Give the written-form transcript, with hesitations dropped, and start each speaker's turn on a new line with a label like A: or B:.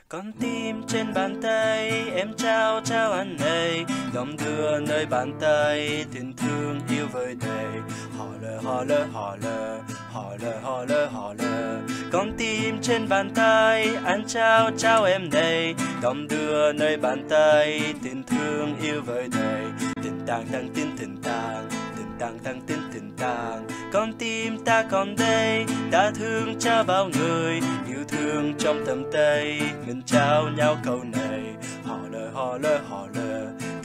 A: Con tim trên bàn tay em trao trao anh này, đong đưa nơi bàn tay tình thương yêu vơi đầy. Họ lờ họ lờ họ lờ họ lờ họ lờ họ lờ. Con tim trên bàn tay anh trao trao em đây, đong đưa nơi bàn tay tình thương yêu vơi đầy. Tình tang tang tình tang tang tang tình tang. Con tim ta còn đây đã thương cho bao người, yêu thương trong tầm tay mình trao nhau câu này. Họ lờ họ lờ họ lờ